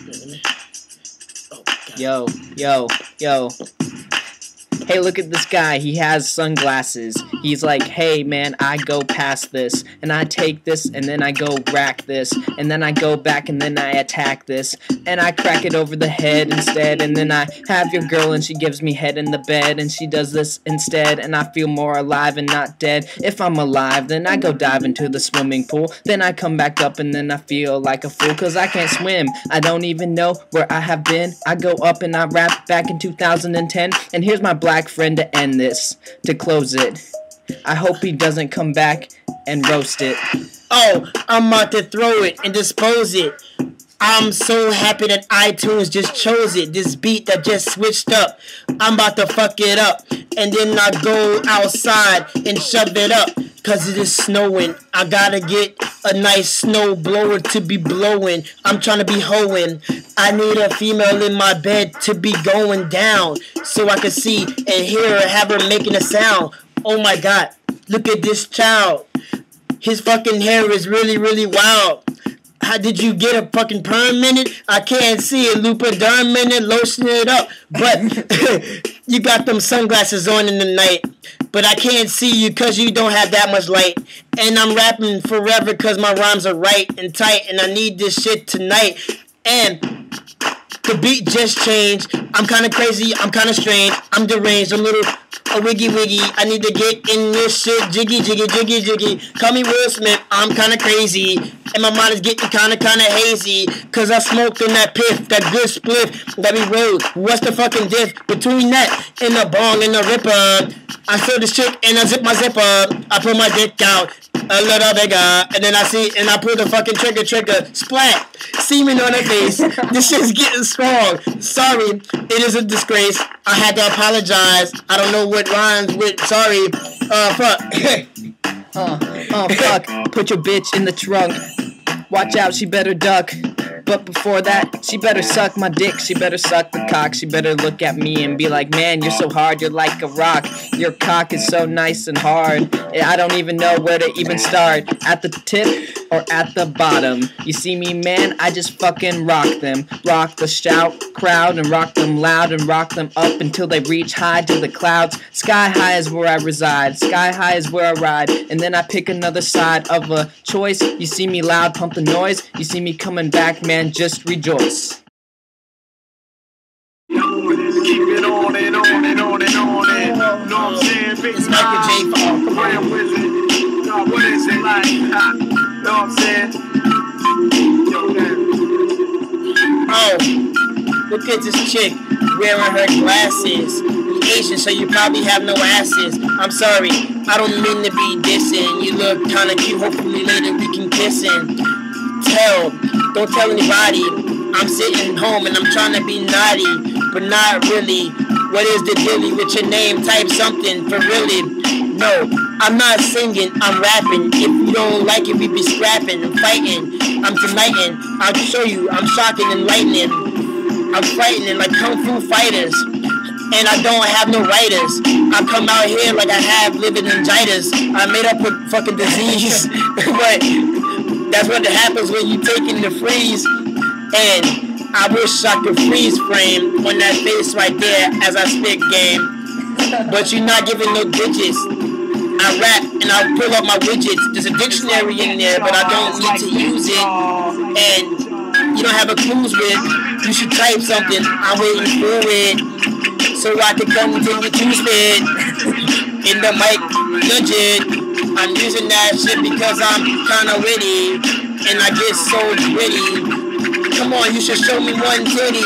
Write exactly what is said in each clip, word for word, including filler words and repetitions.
Yo, yo, yo. Hey, look at this guy. He has sunglasses. He's like, hey, man, I go past this, and I take this, and then I go rack this, and then I go back, and then I attack this, and I crack it over the head instead, and then I have your girl, and she gives me head in the bed, and she does this instead, and I feel more alive and not dead. If I'm alive, then I go dive into the swimming pool, then I come back up, and then I feel like a fool, cause I can't swim. I don't even know where I have been. I go up, and I rap back in two thousand ten, and here's my black friend to end this, to close it. I hope he doesn't come back and roast it. Oh, I'm about to throw it and dispose it. I'm so happy that iTunes just chose it. This beat that just switched up, I'm about to fuck it up. And then I go outside and shove it up, cause it is snowing. I gotta get a nice snow blower to be blowing. I'm trying to be hoeing. I need a female in my bed to be going down, so I can see and hear her, have her making a sound. Oh my god, look at this child. His fucking hair is really, really wild. How did you get a fucking perm in it? I can't see it. Lubriderm in it, lotion it up. But you got them sunglasses on in the night. But I can't see you because you don't have that much light. And I'm rapping forever because my rhymes are right and tight. And I need this shit tonight. And the beat just changed. I'm kind of crazy. I'm kind of strange. I'm deranged. I'm a little a wiggy wiggy. I need to get in this shit. Jiggy, jiggy, jiggy, jiggy. Call me Will Smith. I'm kind of crazy. And my mind is getting kind of, kind of hazy. Cause I smoked in that piff. That good spliff that we rolled. What's the fucking diff between that and the bong and the ripper? I feel this chick and I zip my zipper. I pull my dick out a little bigger. And then I see, and I pull the fucking trigger, trigger. Splat. Semen on her face. This shit's getting strong. Sorry. It is a disgrace. I had to apologize. I don't know what rhymes with sorry. Uh, fuck. uh, oh, fuck. Put your bitch in the trunk. Watch out, she better duck. But before that, she better suck my dick. She better suck the cock. She better look at me and be like, man, you're so hard, you're like a rock. Your cock is so nice and hard. I don't even know where to even start. At the tip or at the bottom. You see me, man, I just fucking rock them. Rock the shout crowd and rock them loud and rock them up until they reach high to the clouds. Sky high is where I reside. Sky high is where I ride. And then I pick another side of a choice. You see me loud, pump the noise. You see me coming back, man. And just rejoice. Keep it on and on and on and on and know what I'm saying? Big it's Michael J. Fall. Grand Wizard. No, what is it like? Ha. Know what I'm saying? Yo, man. Oh, look at this chick wearing her glasses. You Asian, so you probably have no asses. I'm sorry, I don't mean to be dissing. You look kinda cute, hopefully later we can kiss and tell. Don't tell anybody. I'm sitting home and I'm trying to be naughty, but not really. What is the dilly with your name? Type something for really. No, I'm not singing, I'm rapping. If you don't like it, we be scrapping and fighting. I'm tonighting, I'll show you, I'm shocking and lightning. I'm frightening like kung fu fighters. And I don't have no writers. I come out here like I have liver-ningitis. I made up a fucking disease. But that's what happens when you taking the freeze. And I wish I could freeze frame on that face right there as I spit game. But you're not giving no digits. I rap and I pull up my widgets. There's a dictionary in there, but I don't need to use it. And you don't have a clues with. You should type something. I'm waiting for it, so I can come and take your two spit in the mic, nudge it. I'm using that shit because I'm kinda witty, and I get so gritty. Come on, you should show me one titty,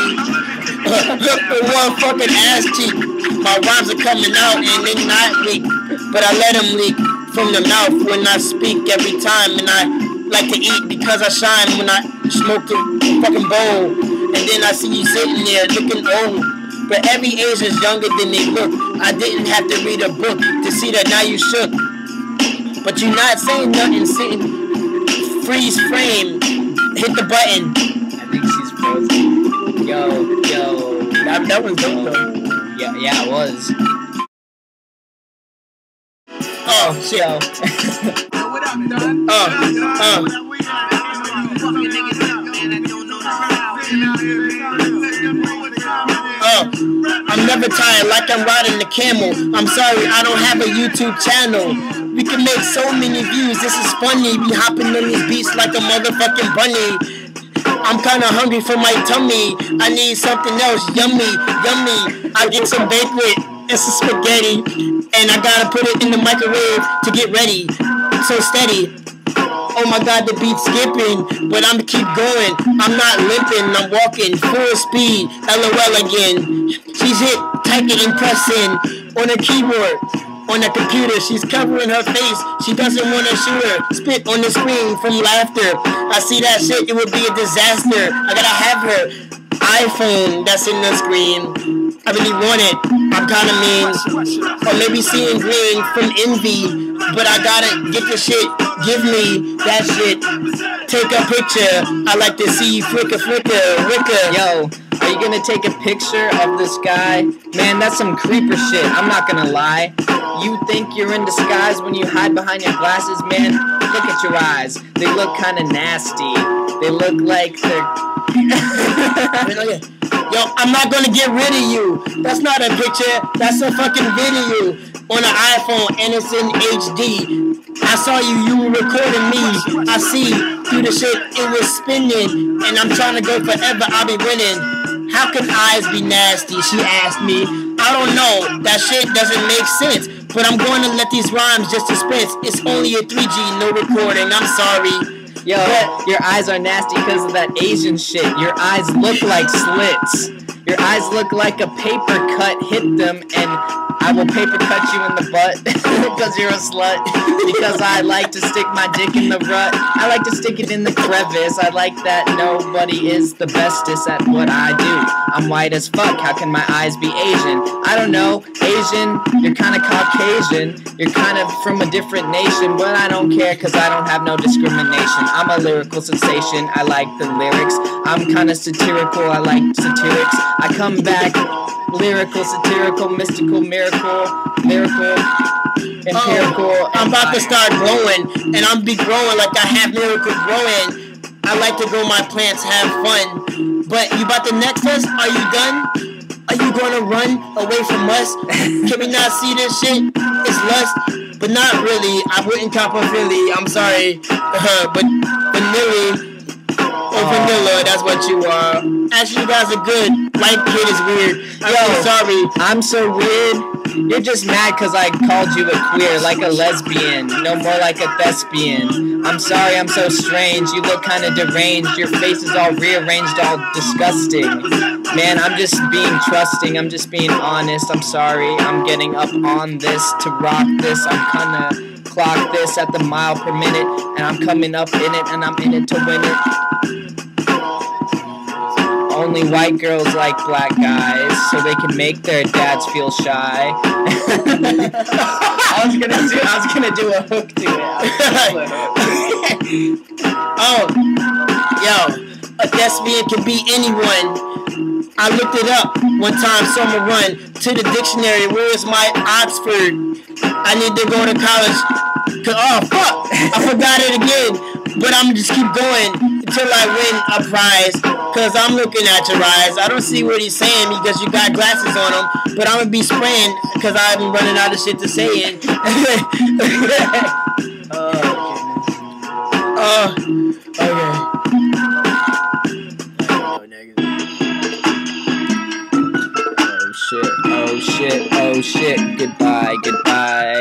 one fucking ass cheek. My rhymes are coming out and they not leak, but I let them leak from the mouth when I speak every time. And I like to eat because I shine when I smoke the fucking bowl. And then I see you sitting there looking old. But every age is younger than they look. I didn't have to read a book to see that now you shook. But you're not saying nothing, sitting freeze frame. Hit the button. I think she's frozen. Yo, yo. That, that was dope though. Yeah, yeah, it was. Oh, shit. Yo. What up, done? Uh, uh. Fucking niggas up, man. I don't know the crowd. I'm never tired like I'm riding the camel. I'm sorry, I don't have a YouTube channel. We can make so many views, this is funny. We hopping on these beats like a motherfucking bunny. I'm kinda hungry for my tummy. I need something else, yummy, yummy. I get some banquet and some spaghetti, and I gotta put it in the microwave to get ready. So steady. Oh my god, the beat's skipping, but I'm keep going. I'm not limping, I'm walking full speed. LOL again. She's hit typing and pressing on her keyboard. On the computer, she's covering her face. She doesn't want to shoot her. Spit on the screen from laughter. I see that shit, it would be a disaster. I gotta have her iPhone that's in the screen. I really want it. I'm kinda mean. Or maybe seeing green from envy. But I gotta get the shit. Give me that shit. Take a picture. I like to see flicker, flicker, wicker. Yo, are you gonna take a picture of this guy? Man, that's some creeper shit. I'm not gonna lie. You think you're in disguise when you hide behind your glasses? Man, look at your eyes. They look kinda nasty. They look like they're... Yo, I'm not gonna get rid of you. That's not a picture. That's a fucking video on an iPhone, and it's in H D. I saw you, you were recording me. I see through the shit, it was spinning, and I'm trying to go forever, I'll be winning. How can eyes be nasty, she asked me. I don't know, that shit doesn't make sense, but I'm going to let these rhymes just dispense. It's only a three G, no recording, I'm sorry. Yo, but your eyes are nasty because of that Asian shit. Your eyes look like slits. Your eyes look like a paper cut hit them, and I will paper cut you in the butt because you're a slut. Because I like to stick my dick in the rut. I like to stick it in the crevice. I like that nobody is the bestest at what I do. I'm white as fuck. How can my eyes be Asian? I don't know. Asian, you're kind of Caucasian. You're kind of from a different nation, but I don't care because I don't have no discrimination. I'm a lyrical sensation. I like the lyrics. I'm kind of satirical. I like satirics. I come back lyrical, satirical, mystical, miracle, miracle, empirical. Oh, I'm about to start growing, and I'm be growing like I have miracle growing. I like to grow my plants, have fun. But you about to next us? Are you done? Are you gonna run away from us? Can we not see this shit? It's lust, but not really. I wouldn't cop a Philly. I'm sorry, uh, but vanilla. Oh, vanilla, that's what you are. Actually, you guys are good. Light kid is weird. I'm Yo, so sorry. I'm so weird. You're just mad because I called you a queer, like a lesbian. No more like a thespian. I'm sorry, I'm so strange. You look kind of deranged. Your face is all rearranged, all disgusting. Man, I'm just being trusting. I'm just being honest. I'm sorry. I'm getting up on this to rock this. I'm kind of clock this at the mile per minute, and I'm coming up in it, and I'm in it to win it. Only white girls like black guys, so they can make their dads feel shy. I was gonna do, I was gonna do a hook to it. Oh, yo, a thespian can be anyone. I looked it up one time, so I'ma run to the dictionary. Where is my Oxford? I need to go to college. Oh, fuck! I forgot it again. But I'm just keep going until I win a prize. Cause I'm looking at your eyes. I don't see what he's saying because you got glasses on them. But I'm gonna be spraying cause I've been running out of shit to say. Oh, goodness. Oh, okay. Oh shit, oh shit, oh shit, goodbye, goodbye.